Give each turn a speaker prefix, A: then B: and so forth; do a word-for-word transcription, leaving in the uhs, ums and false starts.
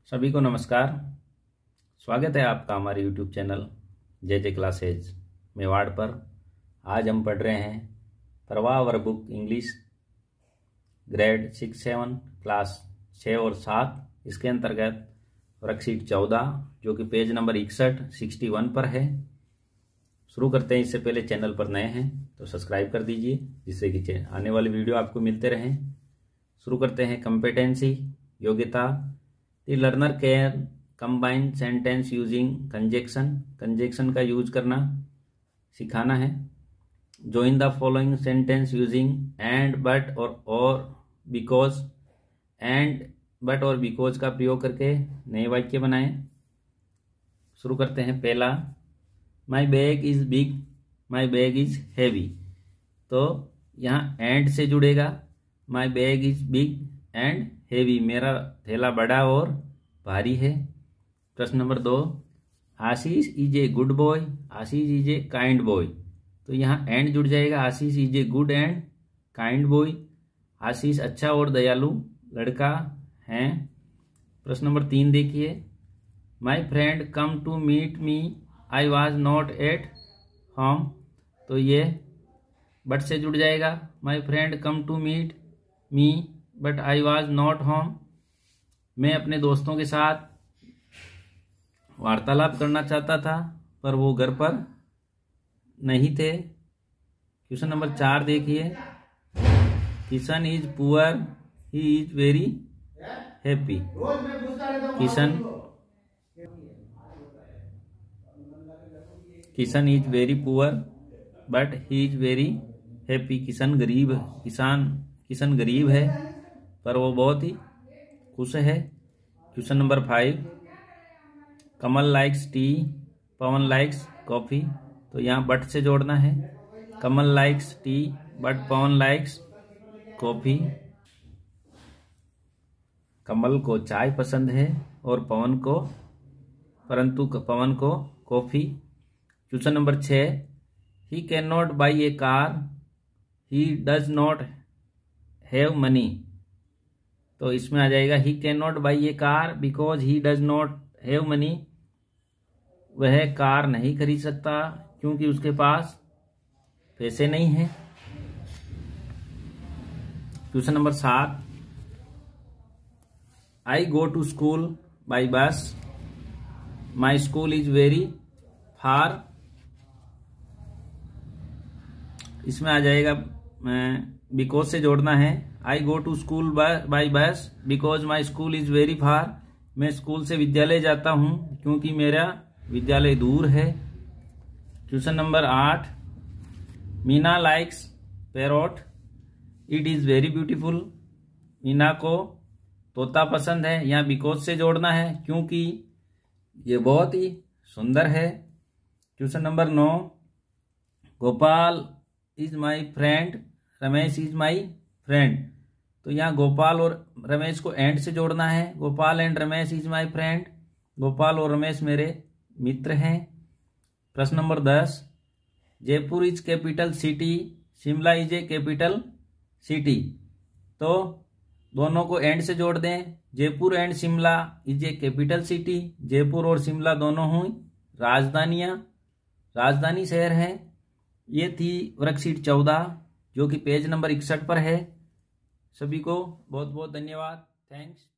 A: सभी को नमस्कार। स्वागत है आपका हमारे YouTube channel J J classes Mewar पर। आज हम पढ़ रहे हैं Pravah workbook English grade six seven class छः और सात। इसके अंतर्गत वर्कशीट चौदह जो कि पेज नंबर इकसठ सिक्सटी वन पर है। शुरू करते हैं। इससे पहले चैनल पर नए हैं तो सब्सक्राइब कर दीजिए जिससे कि आने वाली वीडियो आपको मिलते रहें। शुरू करते हैं। कंपेटेंसी योग्यता। The learner can combine sentence using conjunction. Conjunction का यूज करना सिखाना है। Join the following sentence using and but और और बिकॉज। एंड बट और बिकॉज का प्रयोग करके नए वाक्य बनाएं। शुरू करते हैं। पहला, my bag is big, my bag is heavy. तो यहाँ एंड से जुड़ेगा। My bag is big and heavy, मेरा थैला बड़ा और भारी है। प्रश्न नंबर दो, Ashish is a good boy, Ashish is a kind boy. तो यहाँ एंड जुड़ जाएगा। Ashish is a good and kind boy. Ashish अच्छा और दयालु लड़का है। प्रश्न नंबर तीन देखिए, my friend come to meet me, I was not at home. तो ये बट से जुड़ जाएगा। My friend come to meet me but I was not home. मैं अपने दोस्तों के साथ वार्तालाप करना चाहता था पर वो घर पर नहीं थे। क्वेश्चन नंबर चार देखिए, Kishan is poor, he is very happy. Kishan Kishan is very poor but he is very happy. Kishan गरीब किसान किशन गरीब है पर वो बहुत ही खुश है। Question number five, Kamal likes tea, Pawan likes coffee. तो यहाँ बट से जोड़ना है। Kamal likes tea but Pawan likes coffee. Kamal को चाय पसंद है और पवन को परंतु पवन को कॉफी। क्वेश्चन नंबर छः, he can not buy a car, he does not have money. तो इसमें आ जाएगा he can not buy a car because he does not have money. वह कार नहीं खरीद सकता क्योंकि उसके पास पैसे नहीं है। क्वेश्चन नंबर सात, I go to school by bus, my school is very far. इसमें आ जाएगा बिकॉज से जोड़ना है। I go to school by bus because my school is very far. मैं स्कूल से विद्यालय जाता हूं क्योंकि मेरा विद्यालय दूर है। क्वेश्चन नंबर आठ, Meena likes parrot, it is very beautiful. Meena को तोता पसंद है। यहाँ बिकॉज से जोड़ना है क्योंकि ये बहुत ही सुंदर है। क्वेश्चन नंबर नौ, Gopal is my friend, Ramesh is my friend. तो यहाँ गोपाल और रमेश को एंड से जोड़ना है। Gopal and Ramesh is my friend. Gopal और रमेश मेरे मित्र हैं। प्रश्न नंबर दस, Jaipur is capital city, Shimla is a capital city. तो दोनों को एंड से जोड़ दें। Jaipur and Shimla is a capital city. Jaipur और शिमला दोनों हुई राजधानियां, राजधानी शहर हैं। ये थी वर्कशीट चौदह जो कि पेज नंबर इकसठ पर है। सभी को बहुत बहुत धन्यवाद। थैंक्स।